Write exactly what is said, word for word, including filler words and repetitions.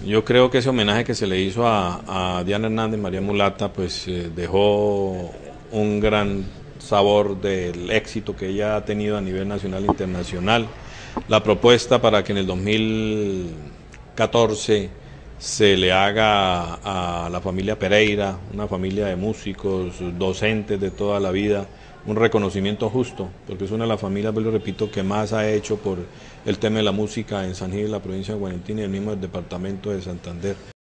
Yo creo que ese homenaje que se le hizo a, a Diana Hernández, María Mulata, pues eh, dejó un gran sabor del éxito que ella ha tenido a nivel nacional e internacional. La propuesta para que en el dos mil catorce se le haga a la familia Pereira, una familia de músicos, docentes de toda la vida, un reconocimiento justo, porque es una de las familias, pues lo repito, que más ha hecho por el tema de la música en San Gil, la provincia de Guayaquil y el mismo departamento de Santander.